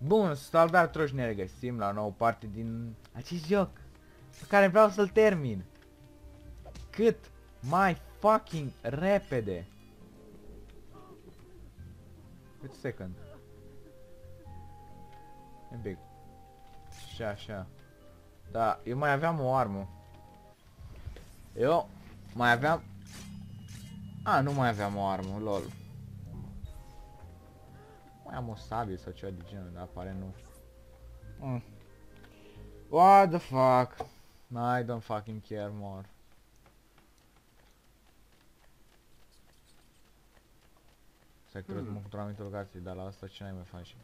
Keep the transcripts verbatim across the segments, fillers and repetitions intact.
Bun, salutare toți, ne regăsim la o nouă parte din acest joc pe care vreau să-l termin cât mai fucking repede. Wait a second. E big. Așa, așa. Da, eu mai aveam o armă. Eu mai aveam... A, nu mai aveam o armă, lol. Mai am o sabie sau ceva de genul, dar apare nu. Mm. What the fuck? I don't fucking care more. Să crezi mă cu anumite locații, dar la asta ce n-ai mai face?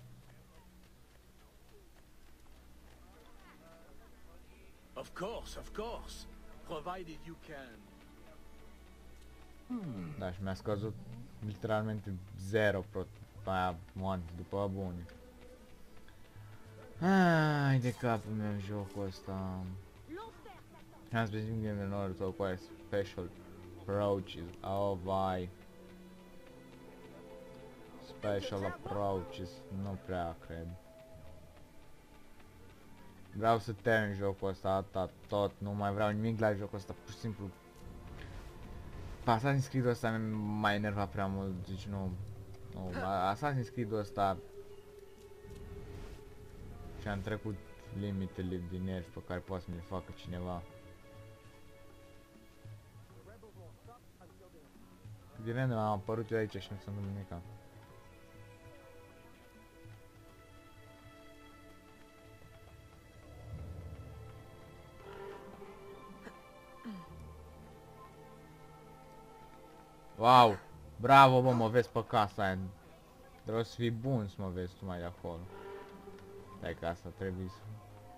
Of course, of course. Provided you can. Hmm. Da, și mi-a scăzut literalmente zero pro aia one după bune. Ai de capul meu jocul ăsta. Am specific game in order to acquire special approaches. Oh, vai. Special approaches. Nu prea cred. Vreau să termin jocul ăsta, atât, tot, nu mai vreau nimic la jocul ăsta, pur și simplu. Assassin's Creed-ul ăsta m-a enervat prea mult, deci nu. Nu, Assassin's Creed-ul ăsta și-am trecut limitele din nervi pe care poate să mi le facă cineva. De random am apărut eu aici și nu se întâmplă nimica. Wow! Bravo, bă, mă vezi pe casa aia. Trebuie să fii bun să mă vezi tu mai de acolo. Stai că asta trebuie să...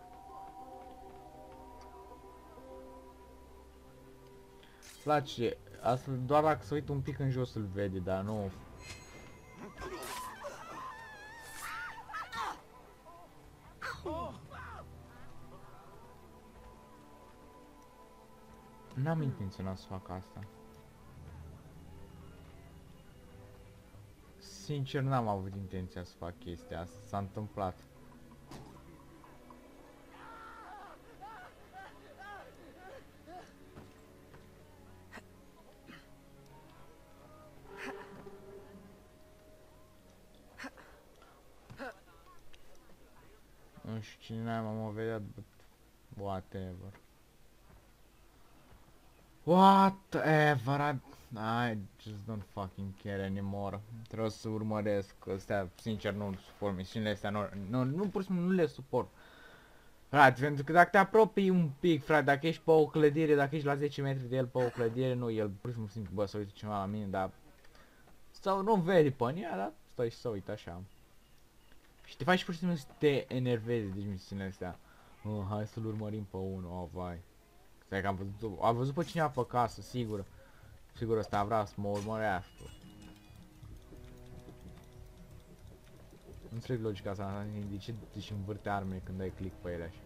Place, asta doar dacă se uită un pic în jos îl vede, dar nu... N-am intenționat să fac asta. Sincer, n-am avut intenția să fac chestia asta, s-a întâmplat. Nu știu cine n-ai m-am vedea, but whatever. Whatever, I, I just don't fucking care anymore. Trebuie să urmăresc astea, sincer nu suport misiunile astea, nu, nu, nu pur și simplu nu le suport. Frate, pentru că dacă te apropii un pic, frate, dacă ești pe o clădire, dacă ești la zece metri de el pe o clădire, nu, el pur și simplu simte, bă, să uite ceva la mine, dar... Sau nu vede pe ea, dar stai și să uite așa. Și te faci pur și simplu să te enervezi, deci misiunile astea. Oh, hai să-l urmărim pe unul, oh, vai. Stai că am văzut, am văzut pe cineva pe casă, sigur. Sigur ăsta vrea să mă urmărească. Nu înțeleg logica asta, de ce își învârte armele când dai click pe ele așa.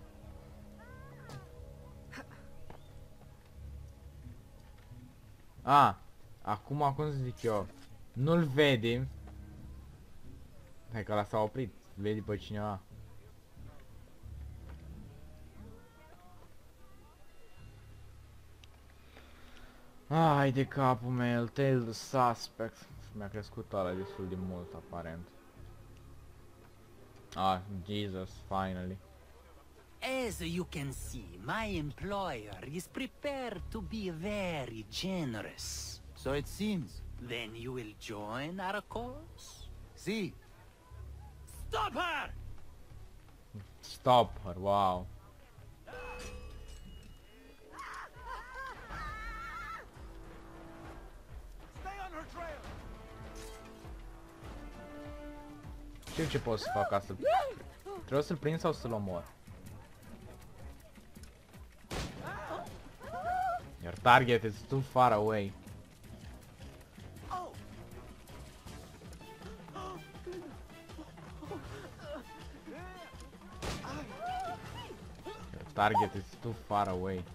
A, acum, cum să zic eu, nu-l vede. Hai că ăla s-a oprit, vede pe cineva. Ai de capul meu, Tail the Suspect. Mi-a crescut ăla destul de mult, aparent. Ah, Jesus, finally. As you can see, my employer is prepared to be very generous. So it seems. Then you will join our cause? See. Stop her! Stop her, wow. Știu ce pot să fac ca să... Trebuie să-l prind sau să-l omor? Your target is too far away. Your target is too far away.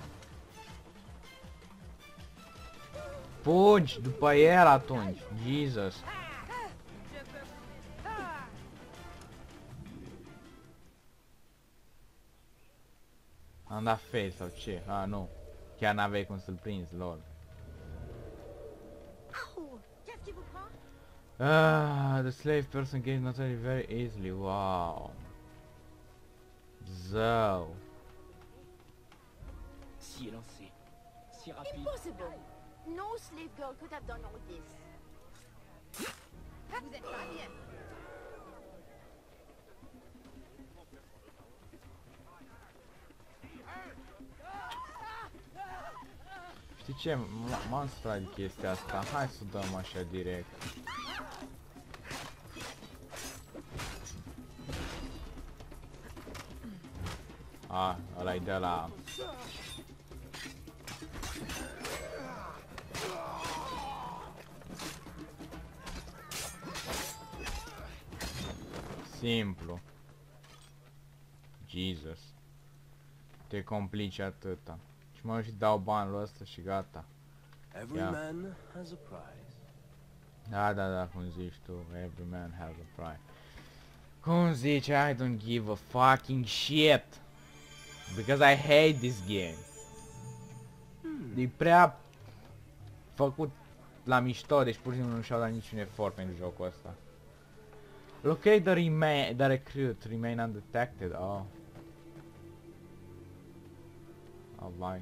Fugi după el atunci, Jesus. Am dat fail sau ce? Ah, nu. Chiar n-aveai cum să-l prinzi, lol. Au! Qu'est-ce qui vous prend? Ah, the slave person gains notoriety very easily. Wow. Zău. Si élancé, si rapide. Impossible! No slave girl could have done all this. Vous êtes pas bien. Știi ce? M- M-am strat de chestia asta. Hai să dăm așa direct. Ah, ăla-i de la... Simplu. Jesus. Te complici atâta. Și mă și dau banul ăsta și gata. Every Yeah. man has a prize. Da, da, da, cum zici tu, every man has a price. Cum zici, I don't give a fucking shit. Because I hate this game. E prea făcut la mișto, deci pur și simplu nu și-au dat niciun efort pentru jocul ăsta. Locate the, remain, the recruit, remain undetected, oh. Oh, vai.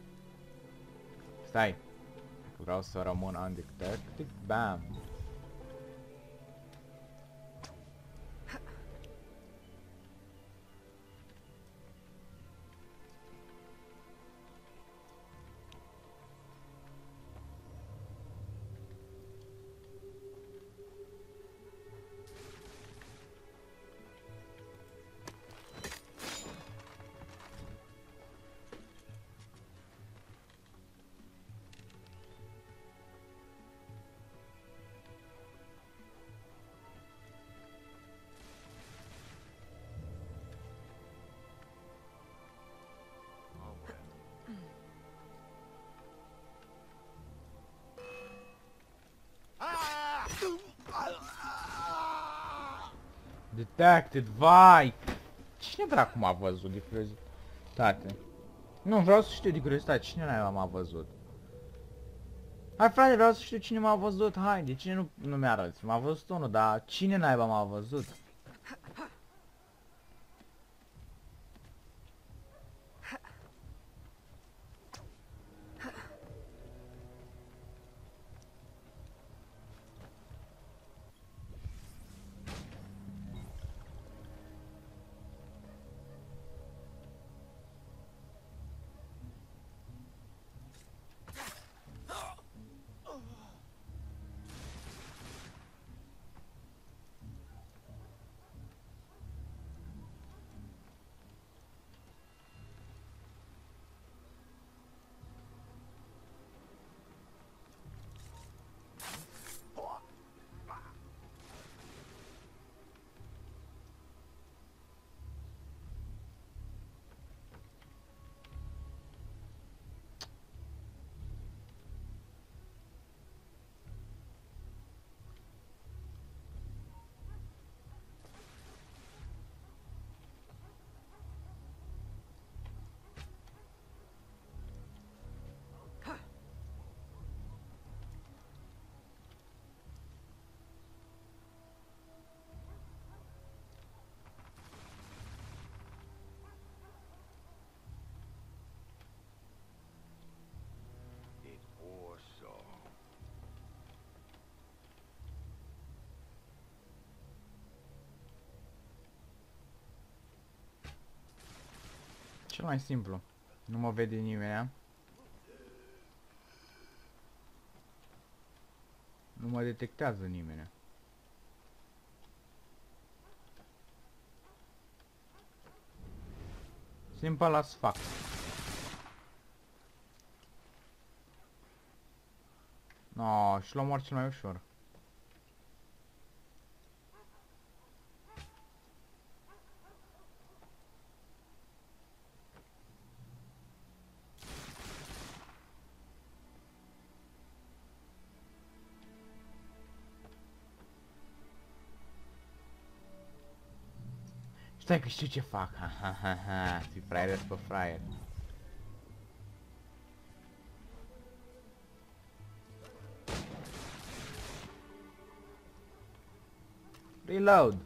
Stai. Vreau să rămân undetected, bam. Detected, vai! Cine dracu m-a văzut de curiozitate? Nu, vreau să știu de curiozitate, cine n-a m-a văzut? Hai frate, vreau să știu cine m-a văzut, hai, de cine nu, nu mi-arăți? M-a văzut unul, dar cine naiba m-a văzut? Cel mai simplu. Nu mă vede nimeni. Nu mă detectează nimeni. Simple as fuck. No, și l-am cel mai ușor. Stai că știu ce fac, ha ha ha ha, fi fraier pe fraier. Reload.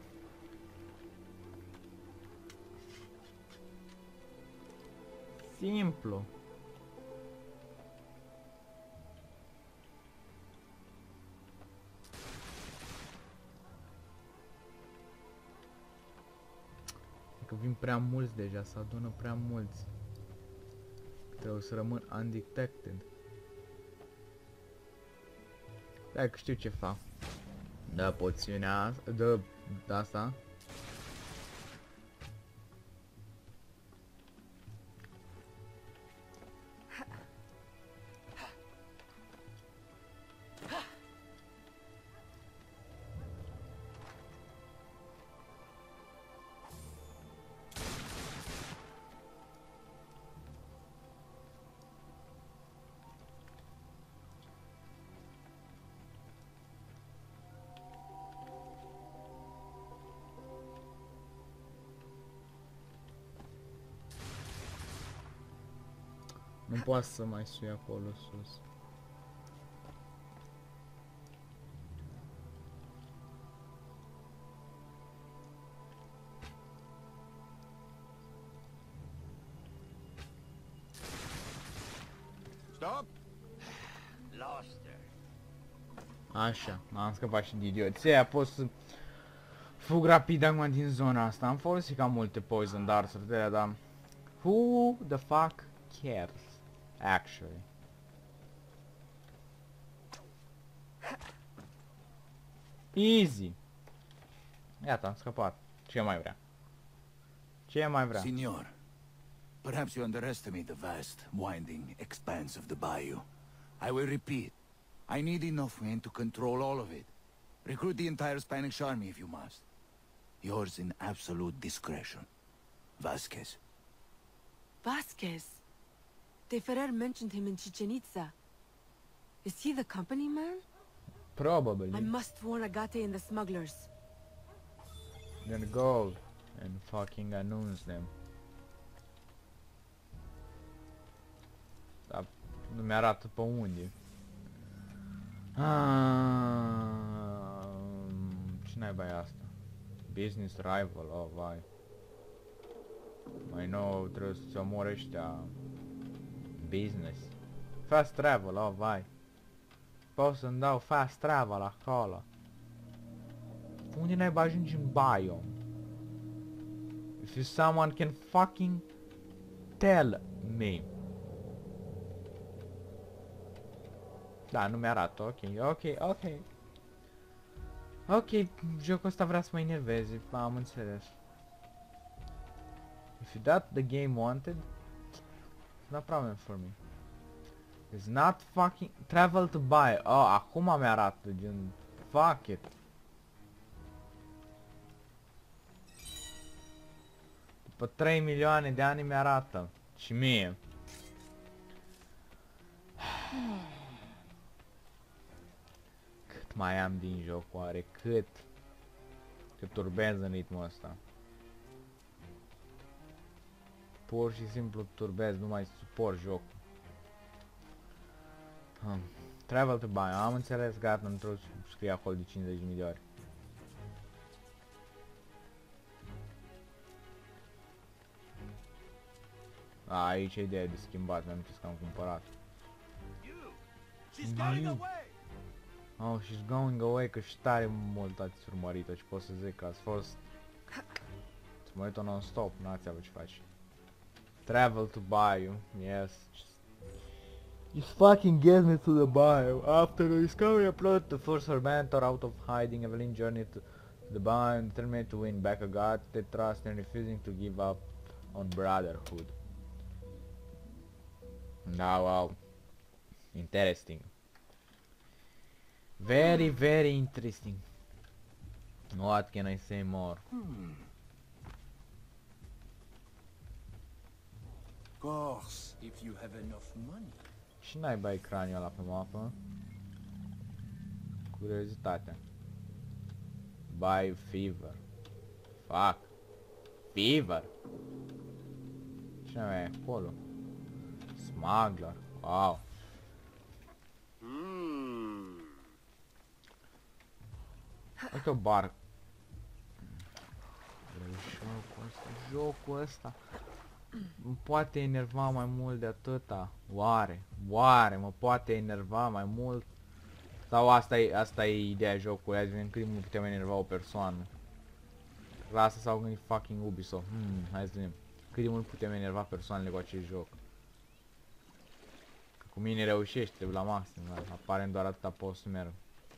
Simplu. Că vin prea mulți deja, se adună prea mulți. Trebuie să rămân undetected. Hai că știu ce fac. Da poțiunea asta, dă asta. Nu poate să mai sui acolo sus. Stop! Lost her. Așa, am scăpat și de idioție, pot să fug rapid acum din zona asta. Am folosit cam multe poison darts-uri de alea, dar who the fuck cares, actually? Easy. Iată, am scăpat. Ce mai vrea? Ce mai vrea? Signor, perhaps you underestimate the vast, winding expanse of the bayou. I will repeat. I need enough men to control all of it. Recruit the entire Spanish army if you must. Yours in absolute discretion. Vasquez. Vasquez? De Ferrer mentioned him in Chichen Itza. Is he the company man? Probably. I must warn Agate and the smugglers. Then go and fucking announce them. Dar nu mi-arată pe unde. Ah, ce naiba e asta? Business rival, oh vai. Mai nou trebuie să-ți omori ăștia. Business. Fast travel, oh vai. Pot să-mi dau fast travel acolo. Unde naiba ajungi în biome? If you someone can fucking tell me. Da, nu mi-arată, ok, ok, ok. Ok, jocul ăsta vrea să mă enerveze, am înțeles. If that the game wanted, it's no problem for me. It's not fucking travel to buy. Oh, acum mi-arată, gen, fuck it. După trei milioane de ani mi-arată. Și mie. Cât mai am din joc, oare? Cât? Cât turbez în ritmul ăsta. Pur și simplu turbez, nu mai suport jocul. Hmm. Travel to buy, am înțeles, gata, nu trebuie să scrie acolo de cincizeci de mii de ori. A, aici e ideea de schimbat, mi-am zis că am cumpărat. She's going away! Oh, she's going away, că și tare mult ați urmărit-o și pot să zic că ați fost... Să mă uit-o non-stop, n-ați avut ce faci. Travel to bayou, yes. Just fucking get me to the bayou. After the discovery of plot, the first her mentor out of hiding, Evelyn journeyed to the bayou and determined to win back Agathe trust and refusing to give up on brotherhood. Now, wow. Interesting. Very, very interesting. What can I say more? Hmm. Of course, if you have enough money. Și naiba ecranul ăla pe mapă. Curiozitatea. Buy fever. Fuck. Fever. Ce mai e acolo? Smuggler. Wow. Uite o bar ăsta, jocul ăsta mă poate enerva mai mult de atâta. Oare? Oare mă poate enerva mai mult? Sau asta e, asta e ideea jocului, hai să vedem cât de mult putem enerva o persoană. La asta s-au gândit fucking Ubisoft. Hmm, hai să vedem cât de mult putem enerva persoanele cu acest joc. Că cu mine reușești, trebuie la maxim, dar aparent doar atâta pot să merg.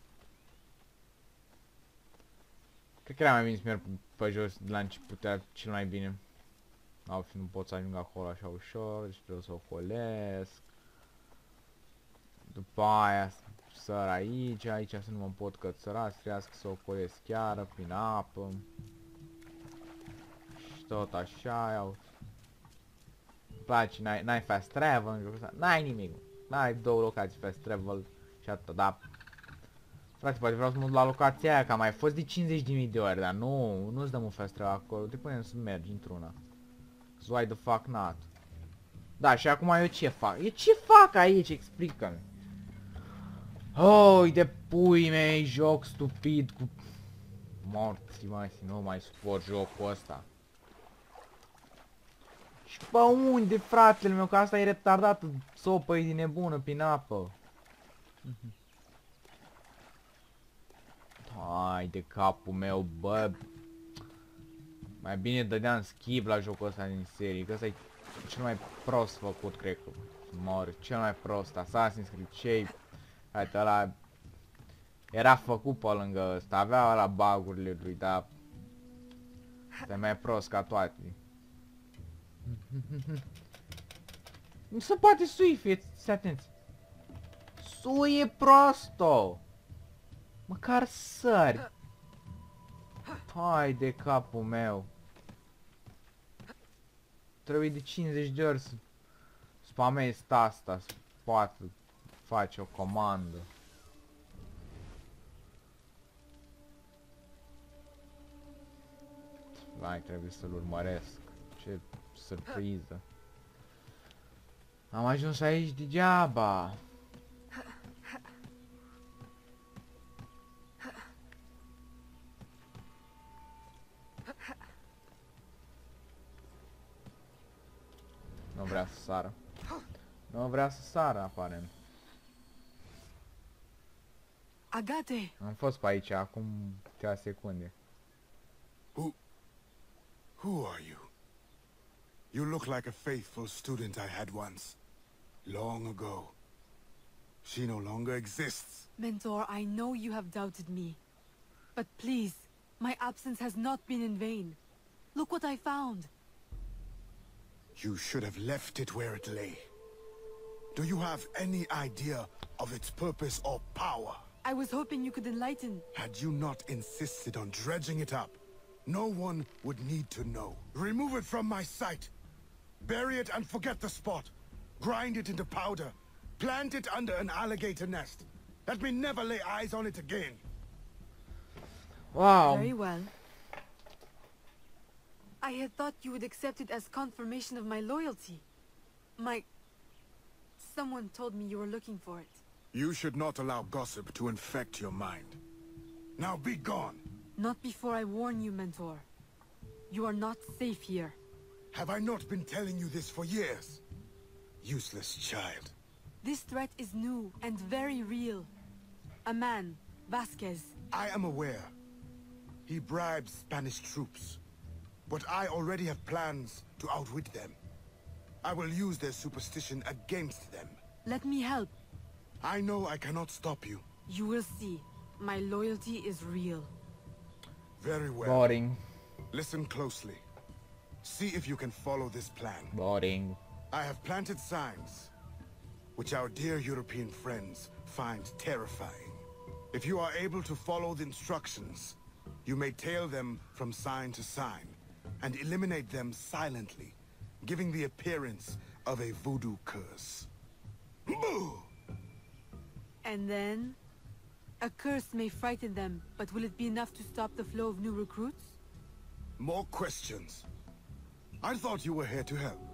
Cred că era mai bine să merg pe jos de la început, era cel mai bine. Altfel nu pot să ajung acolo așa ușor, deci trebuie să o colesc. După aia săr aici, aici să nu mă pot cățăra, să trească să o colesc chiar prin apă. Și tot așa, iau. Îmi place, n-ai fast travel în jocul ăsta, n-ai nimic. N-ai două locații fast travel și atât, dar... Frate, poate vreau să mă duc la locația aia, că am mai fost de cincizeci de mii de ori, dar nu, nu-ți dăm un fast travel acolo, te punem să mergi într-una. So why the fuck not? Da, și acum eu ce fac? Eu ce fac aici? Explică-mi. Oh, de pui mei, joc stupid cu... Morți, mai nu mai suport jocul ăsta. Și pe unde, fratele meu, că asta e retardat, sopă din nebună prin apă. Hai de capul meu, bă. Mai bine dădeam skip la jocul ăsta din serie, că ăsta e cel mai prost făcut, cred că. Mor, cel mai prost, Assassin's Creed, ce-i... Uite, ăla... Era făcut pe lângă ăsta, avea ăla bug-urile lui, dar... E mai prost ca toate. Nu se poate sui, fiți atenți. Suie prosto! Măcar sări. Hai de capul meu. Trebuie de cincizeci de ori să spamezi asta, să poată face o comandă. Vai, trebuie să-l urmăresc. Ce surpriză. Am ajuns aici degeaba. Nu vrea să sară. Nu vrea să sară, aparent. Agate! Am fost pe aici acum câteva secunde. Who... Who are you? You look like a faithful student I had once. Long ago. She no longer exists. Mentor, I know you have doubted me. But please, my absence has not been in vain. Look what I found. You should have left it where it lay. Do you have any idea of its purpose or power? I was hoping you could enlighten. Had you not insisted on dredging it up, no one would need to know. Remove it from my sight. Bury it and forget the spot. Grind it into powder. Plant it under an alligator nest. Let me never lay eyes on it again. Wow. Very well. I had thought you would accept it as confirmation of my loyalty. My... Someone told me you were looking for it. You should not allow gossip to infect your mind. Now be gone. Not before I warn you, Mentor. You are not safe here. Have I not been telling you this for years? Useless child. This threat is new and very real. A man, Vasquez. I am aware. He bribes Spanish troops. But I already have plans to outwit them. I will use their superstition against them. Let me help. I know I cannot stop you. You will see. My loyalty is real. Very well. Boring. Listen closely. See if you can follow this plan. Boring. I have planted signs, which our dear European friends find terrifying. If you are able to follow the instructions, you may tail them from sign to sign, and eliminate them silently, giving the appearance of a voodoo curse. And then? A curse may frighten them, but will it be enough to stop the flow of new recruits? More questions. I thought you were here to help.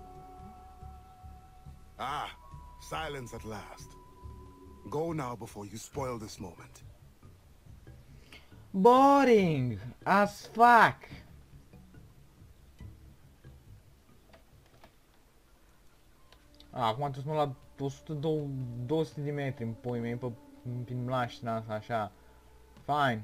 Ah, silence at last. Go now before you spoil this moment. Boring as fuck. A, acum trebuie să mă la o sută două sute de metri în pui mei, pe, prin mlaștina asta, așa. Fine.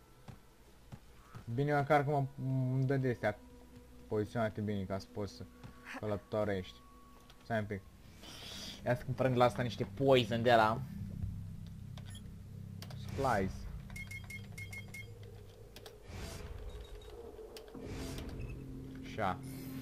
Bine măcar că mă îmi dă de-astea poziționate bine ca să poți să călătorești. Stai un pic. Ia să prend la asta niște poison de la Supplies. Așa.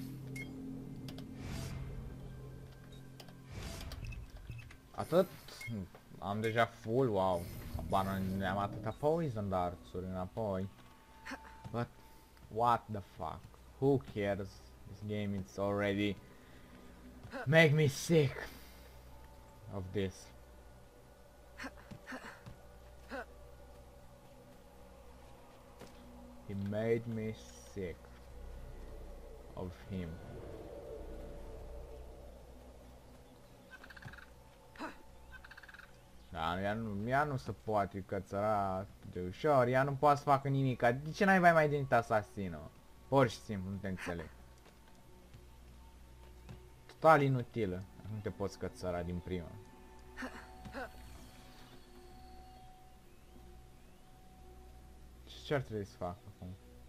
Atât? Am deja full, wow. Habar ne-am atâta poison darts-uri înapoi. But what the fuck? Who cares? This game is already make me sick of this. He made me sick of him. Da, ea nu, ea nu se poate cățăra de ușor, ea nu poate să facă nimic. De ce n-ai mai devenit asasină? Pur și simplu, nu te înțeleg. Total inutilă. Nu te poți cățăra din prima. Ce ar trebui să fac acum?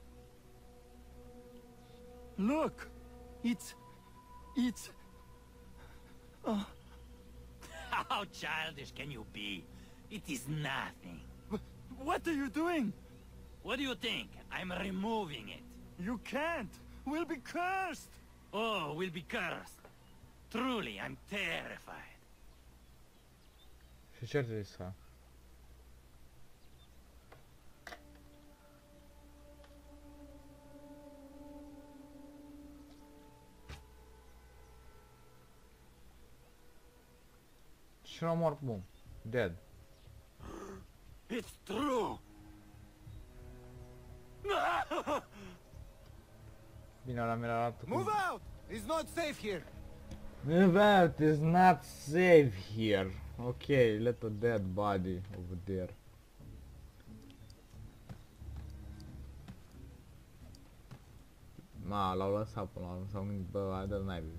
Look! It's... It's... Oh. How childish can you be? It is nothing. What are you doing? What do you think? I'm removing it. You can't! We'll be cursed! Oh, we'll be cursed. Truly, I'm terrified. Și ce ar trebui să fac? Și l-am mort, bun. Dead. It's true. Bine, ăla mi l-a arătat. Move out! It's not safe here. Move out, it's not safe here. Okay, let a dead body over there. Ma, l-au lăsat până la urmă, s-au gândit, bă, hai dă-l naibii.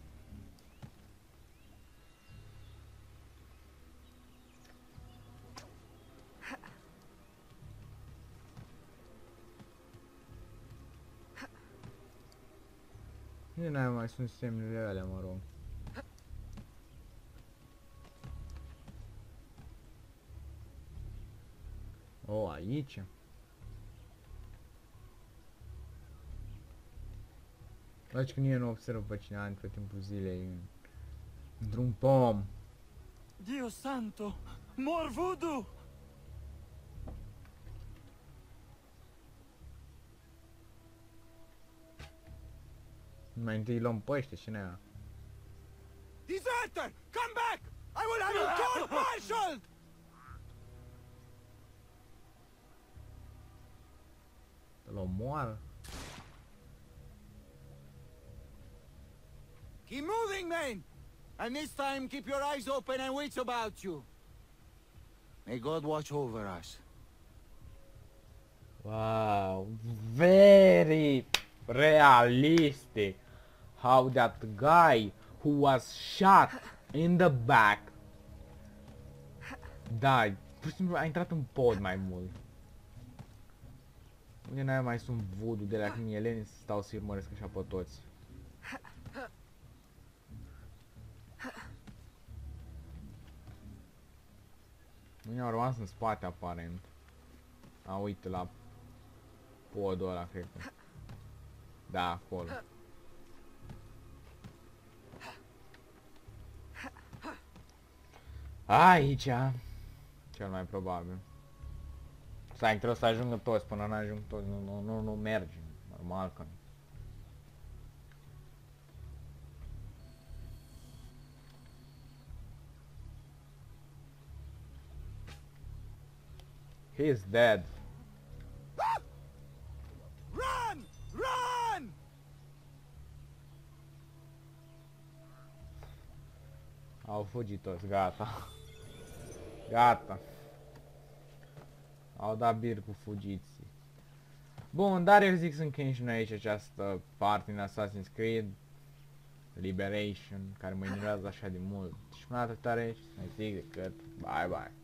Nici n-ai mai sunt semnele alea, mă rog. O, aici? Faci că nici nu observă pe cineva între timpul zilei într-un pom. Dio santo! More voodoo! Mai întâi luăm pe ăștia și ne-a. Deserter! Come back! I will have you court-martialed! Îl omoară. Keep moving, men! And this time, keep your eyes open and wits about you. May God watch over us. Wow, very realistic. How that guy who was shot in the back died. Pur și simplu a intrat în pod mai mult. Unde n-ai mai sunt voodoo de la când eleni să stau să-i urmăresc așa pe toți. Mâine au rămas în spate aparent. A, uite la podul ăla, cred că. Da, acolo. Aici, cel mai probabil. Stai, trebuie să ajungă toți, până n-ajung toți, nu, nu, nu, nu merge, normal că nu. He's dead. Run! Run! Au fugit toți, gata. Gata. Au dat bir cu fugiții. Bun, dar eu zic să încheiem și noi aici această parte din Assassin's Creed. Liberation, care mă enervează așa de mult. Și până data tare, mai zic decât bye bye.